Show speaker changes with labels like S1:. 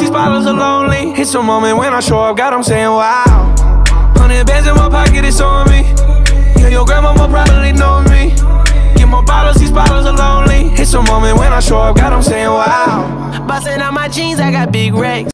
S1: these bottles are lonely. It's a moment when I show up, God, I'm saying wow. 100 bands in my pocket, it's on me. Yeah, your grandmama probably know me. Get more bottles, these bottles are lonely. It's a moment when I show up, God, I'm saying wow.
S2: Bustin' out my jeans, I got big racks.